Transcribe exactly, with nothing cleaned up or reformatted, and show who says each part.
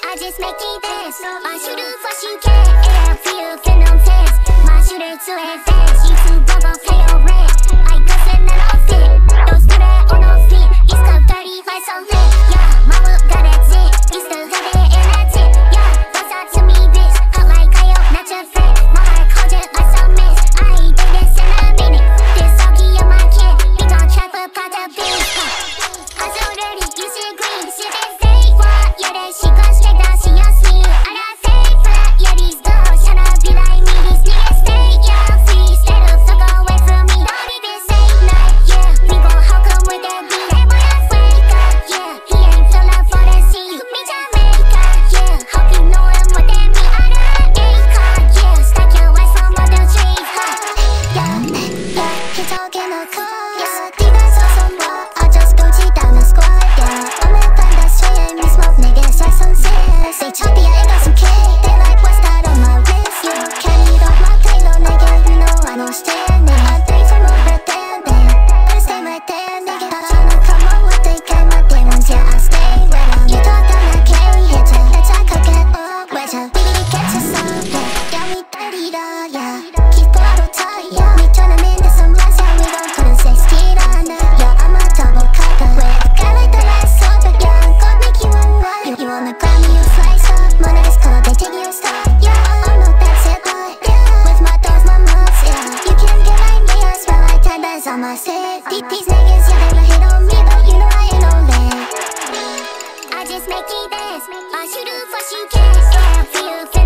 Speaker 1: I just make it dance. I shoot it first you can. Yeah, feel venom fast. My shooter too advanced. You too broke, gon' play your rent. I guess that I don't fit. Don't do that on no feet. East Coast dirty like so lit. Yeah, mama got that zit. Used to have it in that tip. Yeah, don't talk to me, bitch. Hot like Kayo, not your friend. My heart cold just like some mist. I ain't did this in a minute. This Socky in my kid. He gon' trap up out the bitch. I'm so dirty, you should green. Shit that fake. What? Yeah, that shit goes straight down. She on me. I got fake flat. Yeah, these girls tryna be like me. These niggas stay, yeah, free. Stay the fuck away from me. Don't even say nothing. Yeah, we gon' hawk 'em with that beat. That boy I wake up. Yeah, he ain't feel up for that scene. You be Jamaica. Yeah, hope you know him what that mean. I done A-car. Yeah, stack your ass on my damn trees. Huh? Yeah, yeah, he talking a car. Yeah, 네가 서서 뭐 어쩔 거지 다는 squad. Yeah, 오늘 밤 다시 me smoke niggas like sunset. Say choppy, I ain't got some cake. They like what's that on my wrist? You carry it off my payload, nigga. You know I don't stand it. I think some more birthday, man. Better stay right there, nigga. 다 tryna come on with they got my demons. Yeah, I stay with them. You thought that I carry it, yeah. That's I could get up with ya. We need to get you some, yeah. Yeah, we dirty, though, yeah. Keep it all tight, yeah. We turn them into some rats, yeah. We gon' put a sixty on it. Yeah, I'm a double cutter. With a guy like the last supper, yeah. I'm gonna make you unwind. You, you wanna grab me, you slice up. Money is cold, they take your stuff. Yeah, I'm no bad shit, but yeah. With my doors, my mugs, yeah. You can't get like me, I smell like ten bands on my set. These, these niggas, yeah, they will hit on me, but you know I ain't no land. I just make it dance. I shoot it first you can. Yeah, feel